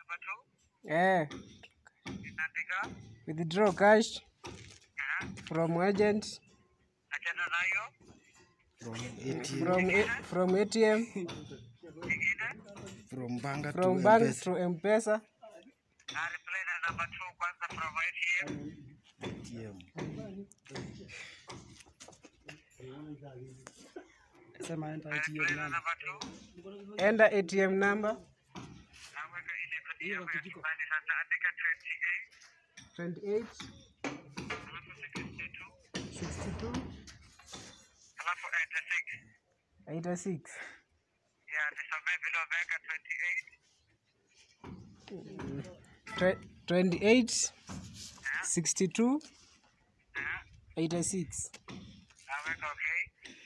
Withdraw cash from agent. From ATM. From bank to MPESA. Reply number 2 kwanza from ATM. Sema enter ATM number 2. Enter ATM number. Naweka ile kodi ya kibali sasa andika 28. 62. Alafu enter 6. Yeah, nisome vile umeweka 28 62 86. Naweka okay.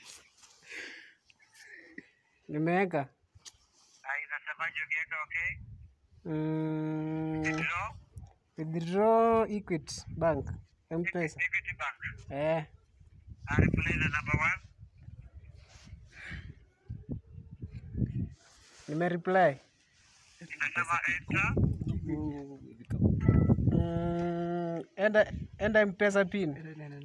Nimeweka. Inasemaje ukiweka okay? Withdraw Equity Bank MPESA. Equity Bank. Reply number 1. Nimereply. Inasema enter. Enda MPESA pin.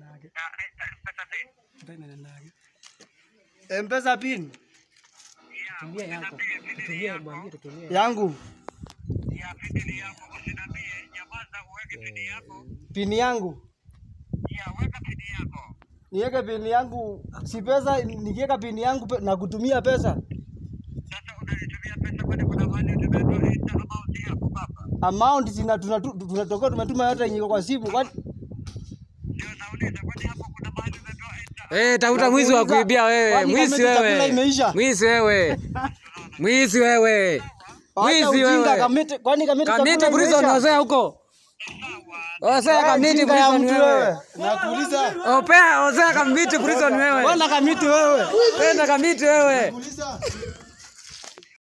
MPESA pin. Tumia yako. Tumia mwambie tutumie. Yangu. Ya pin yako usinambie nyamaza uweke pin yako. Pin yangu. Ya weka pin yako. Niweke pin yangu, si pesa nikiweka pin yangu na kutumia pesa. Sasa unanitumia pesa kwani kuna mali tumetoa amount yako baba. Amount tunatoka tumetuma yote yenye kwa simu. Kwani ndio nauliza kwani hapo kuna mali umetoa tafuta mwizi wa kuibia wewe. Mwizi wewe. Mwizi wewe. Mwizi wewe. Mwizi wewe. Kwani kamiti prison wazee huko. Wazee kamiti prison wewe. Nakuuliza. Opea wazee kamiti prison wewe. Bwana kamiti wewe. Penda kamiti wewe. Nakuuliza.